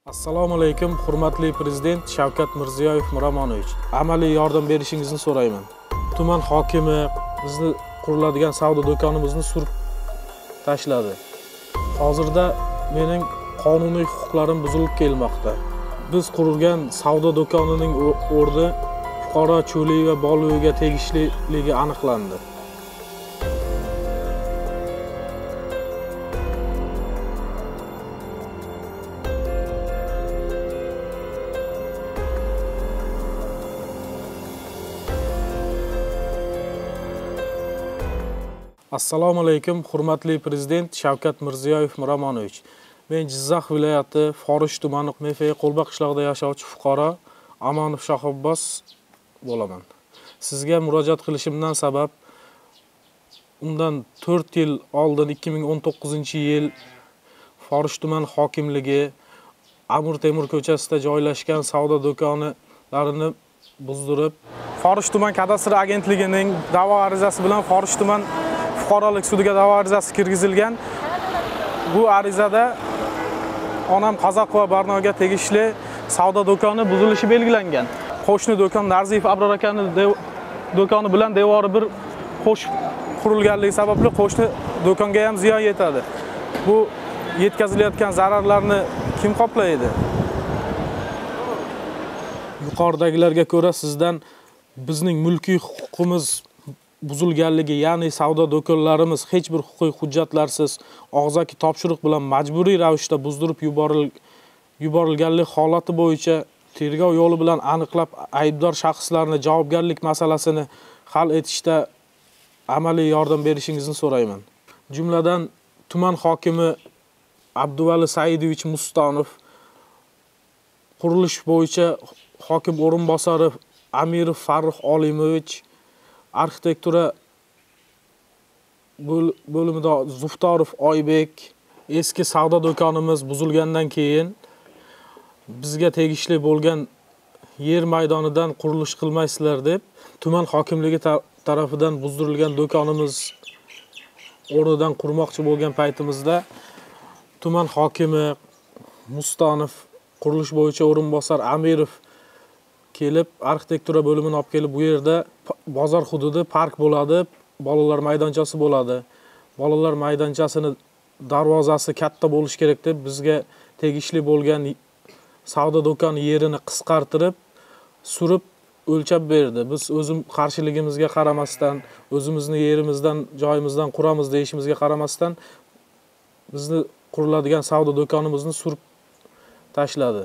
Assalomu alaykum, hurmatli prezident Shavkat Mirziyoyev Miromonovich. Amaliy yordam berishingizni so'rayman. Tuman hokimi bizni quriladigan savdo do'konimizni surib tashladi. Hozirda mening qonuniy huquqlarim buzilib kelmoqda. Biz qurilgan savdo do'konining o'rni fuqaro Cho'li va Boluviga tegishliligi aniqlandi. Assalomu alaykum, hurmatli prezident Shavkat Mirziyoyev Miromonovich. Men Jizzax viloyati Forish tumani Mefey Qo'lbaq qishlog'ida yashovchi fuqaro Amonov Shohibbos bo'laman. Sizga murojaat qilishimdan sabab undan 4 yil oldin 2019-yil Forish tuman hokimligi Amir Temur ko'chasida joylashgan savdo do'konlarini buzdirib, Forish tuman kadastr agentligining da'vo arizasi bilan Forish tuman fuqarolik sudiga da'vo arizasi kirgizilgan. Bu arizada onam Qozoq va Barnoga tegishli savdo do'koni buzilishi belgilangan. Qo'shni do'kon Narziyev Abror akaning do'koni bilan devori bir qo'shib qurilganligi sababli qo'shni do'konga ham ziyon yetadi. Bu yetkazilayotgan zararlarni kim qoplaydi? Yuqoridagilarga ko'ra sizdan bizning mulkiy huquqimiz buzilganligi, ya'ni savdo do'konlarimiz hech bir huquqiy hujjatlarsiz og'zaki topshiriq bilan majburiy ravishda buzdirib yuborilganlik holati bo'yicha tergov yo'li bilan aniqlab aybdor shaxslarni javobgarlik masalasini hal etishda amaliy yordam berishingizni so'rayman. Jumladan tuman hokimi Abduvali Saidovich Mustonov, qurilish bo'yicha hokim o'rinbosari Amirov Farruh Olimovich, arxitektura bo'limida Zuftorov Oybek, eski savdo do'konimiz buzilgandan keyin bizga tegishli bo'lgan yer maydonidan qurilish qilmaysizlar deb tuman hokimligi tarafidan buzdirilgan do'konimiz o'rnidan qurmoqchi bo'lgan paytimizda tuman hokimi Mustonov, qurilish bo'yicha o'rinbosar Amirov kelib, arxitektura bo'limini olib kelib, bu yerda bozor hududi park bo'ladi, bolalar maydonchasi bo'ladi. Bolalar maydonchasini darvozasi katta bo'lishi kerak deb bizga tegishli bo'lgan savdo do'koni yerini qisqartirib, surib o'lchab berdi. Biz o'zim qarshiligimizga qaramasdan, o'zimizni yerimizdan, joyimizdan quramiz deyishimizga qaramasdan bizni quriladigan savdo do'konimizni surib tashladi.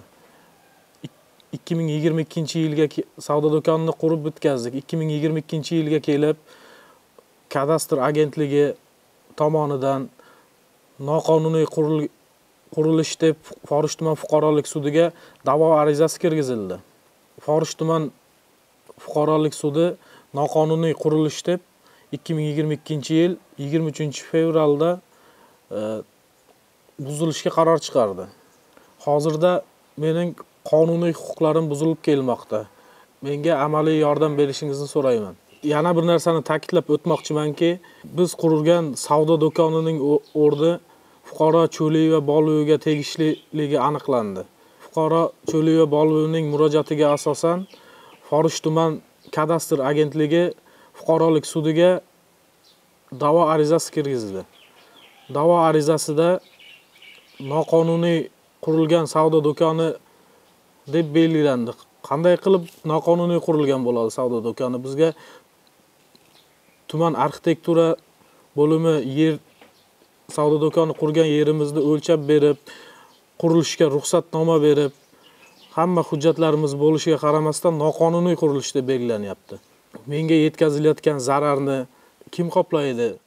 2022-yilga savdo do'konini qurib bitkazdik. 2022-yilga kelib kadastr agentligi tomonidan noqonuniy qurilish deb Forish tuman fuqarolik sudiga da'vo arizasi kirgizildi. Forish tuman fuqarolik sudi noqonuniy qurilish deb 2022-yil 23-fevralda buzilishga qaror chiqardi. Hozirda mening qonuniy huquqlarim buzilib kelmoqda. Menga amaliy yordam berishingizni so'rayman. Yana bir narsani ta'kidlab o'tmoqchimanki, biz qurilgan savdo do'konining o'rni fuqaro Cho'li va Boluviga tegishliligi aniqlandi. Fuqaro Cho'li va Boluvining murojaatiga asosan Forish tuman kadastr agentligi fuqarolik sudiga da'vo arizasi kirgizdi. Da'vo arizasida noqonuniy qurilgan savdo do'koni deb belgilandi. Qanday qilib noqonuniy qurilgan bo'ladi savdo do'koni? Bizga tuman arxitektura bo'limi yer savdo do'koni qurgan yerimizni o'lchab berib, qurilishga ruxsatnoma berib, hamma hujjatlarimiz bo'lishiga qaramasdan noqonuniy qurilish deb belgilanyapti. Menga yetkazilayotgan zararni kim qoplaydi?